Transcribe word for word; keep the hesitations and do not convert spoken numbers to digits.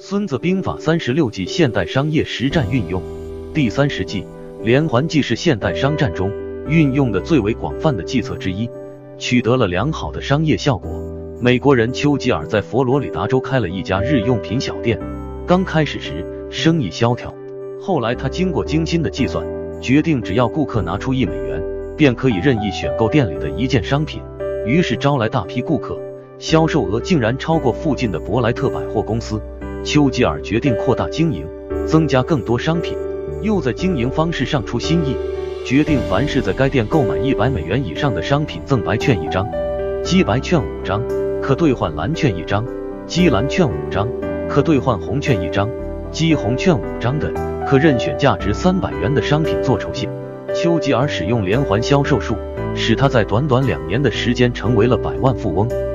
孙子兵法三十六计现代商业实战运用。第三十计，连环计是现代商战中运用的最为广泛的计策之一，取得了良好的商业效果。美国人丘吉尔在佛罗里达州开了一家日用品小店，刚开始时生意萧条，后来他经过精心的计算，决定只要顾客拿出一美元，便可以任意选购店里的一件商品，于是招来大批顾客，销售额竟然超过附近的伯莱特百货公司。丘吉尔决定扩大经营，增加更多商品，又在经营方式上出新意，决定凡是在该店购买一百美元以上的商品赠白券一张，积白券五张，可兑换蓝券一张，积蓝券五张，可兑换红券一张，积红券五张的，可任选价值三百元的商品做酬谢。丘吉尔使用连环销售术，使他在短短两年的时间成为了百万富翁。